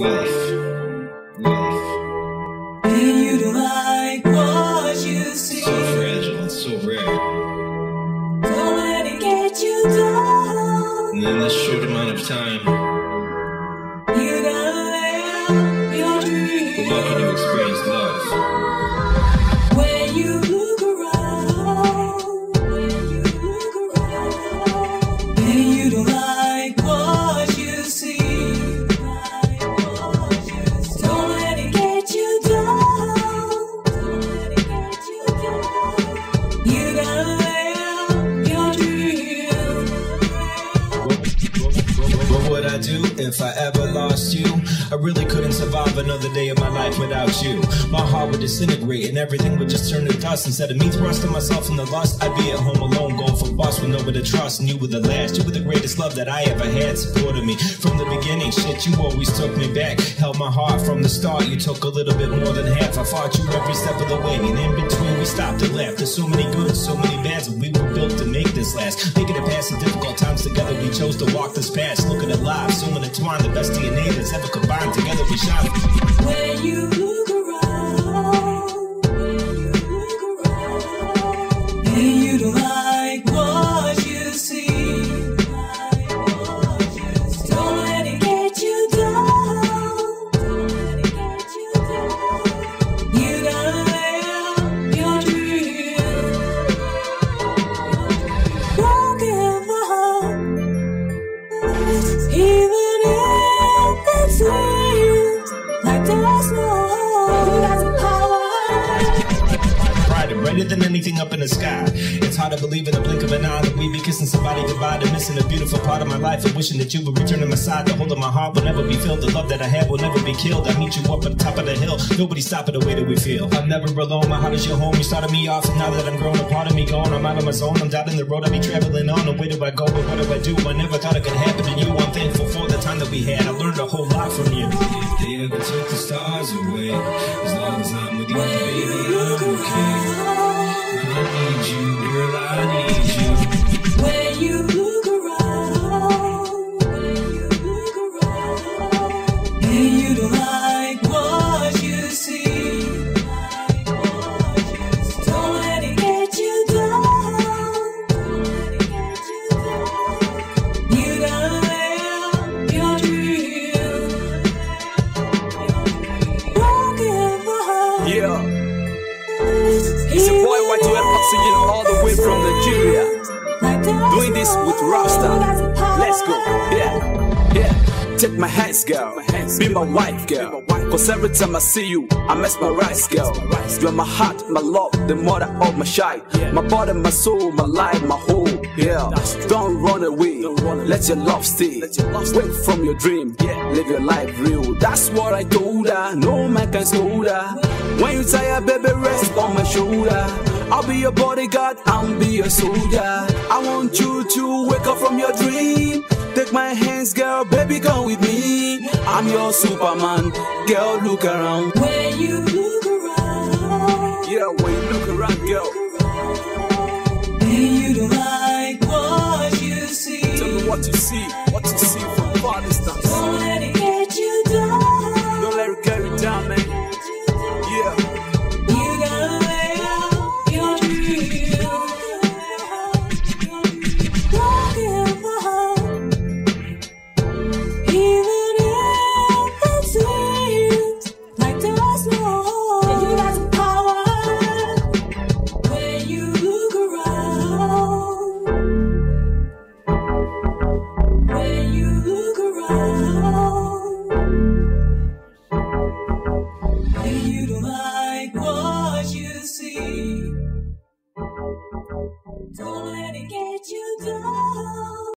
And you don't like what you see. So fragile and so rare. Don't let it get you down. And in this short amount of time, You gotta live your dream. how can you experience love? When you look around, and you don't like what you see. Don't let it get you down. You gotta live your dream. What would I do if I ever lost you? I really couldn't survive another day of my life without you. My heart would disintegrate and everything would just turn to dust. Instead of me thrusting myself in the lust, I'd be at home alone, going for bust with nowhere to trust. And you were the last, you were the greatest love that I ever had. Supported me from the beginning, shit, you always took me back. Held my heart from the start, you took a little bit more than half. I fought you every step of the way, and in between we stopped and laughed. There's so many goods, so many bads, and we were built to make this last. Making it past the difficult times together, we chose to walk this path. Looking at lives, so intertwined, the best DNA that's ever combined. Together we shine. When you look around, and you don't like what you see. Don't let it get you down. You gotta live your dream. Don't give up, even if it seems like there's no hope. You got the power. Brighter than anything up in the sky. It's hard to believe in the blink of an eye that we be kissing somebody goodbye and missing a beautiful part of my life and wishing that you would return to my side. The hold of my heart will never be filled. The love that I have will never be killed. I meet you up at the top of the hill. Nobody stopping the way that we feel. I'm never alone. My heart is your home. You started me off, and now that I'm grown, a part of me gone. I'm out of my zone. I'm down in the road I be traveling on. And where do I go? But what do I do? I never thought it could happen to you. I'm thankful for the time that we had. I learned a whole lot from you. If they ever took the stars away, as long as I'm with you, baby, I'm okay. I need you, girl, I need you. When you look around, and you don't like what you see. Don't let it get you down. You gotta live your dream. Don't give up. Yeah, it's your boy Y2L singing all the way from Nigeria. Doing this with RAFZTAR. Let's go, yeah. Take my hands, girl. Be my wife, girl. Cause every time I see you, I mesmerize, girl. You're my heart, my love, the mother of my child. My body, my soul, my life, my whole. Yeah, don't run away. Let your love stay. Wake from your dream. Live your life real. That's what I told her. No man can scold her. When you tired, baby, rest on my shoulder. I'll be your bodyguard, I'll be your soldier. I want you to wake up from your dream. Take my hands, girl, baby, come with me. I'm your Superman, girl, look around. When you look around, yeah, when you look around, girl, and you don't like what you see. Tell me what you see from far distance. Don't let it get you down. Don't let it carry you down, man. Yeah. You gotta live your dream. Don't give up, even if it seems like there's no hope. And you got the power. When you look around, when you look around, and you don't like what you see. Don't let